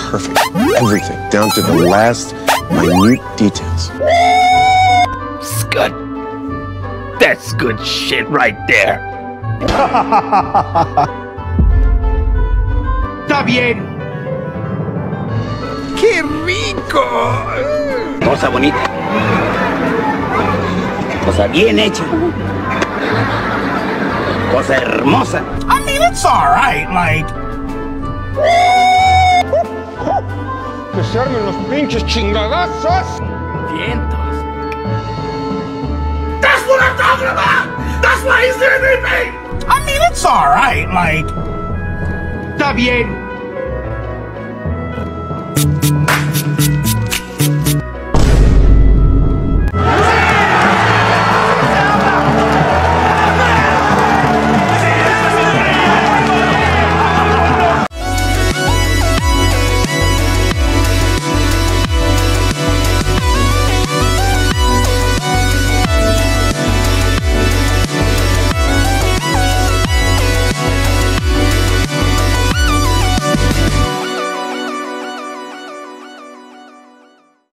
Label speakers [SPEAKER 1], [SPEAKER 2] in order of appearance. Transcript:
[SPEAKER 1] perfect. Everything, down to the last minute details.
[SPEAKER 2] It's good. That's good shit right there.
[SPEAKER 3] Está bien.
[SPEAKER 2] ¡Qué rico! Cosa bonita. Cosa bien hecha. Cosa hermosa.
[SPEAKER 3] I mean, it's alright, like...
[SPEAKER 4] ¡Que se armen los pinches chingadazos!
[SPEAKER 2] Vientos.
[SPEAKER 3] That's what I'm talking about! That's why he's in me! I mean, it's alright, like... Está bien.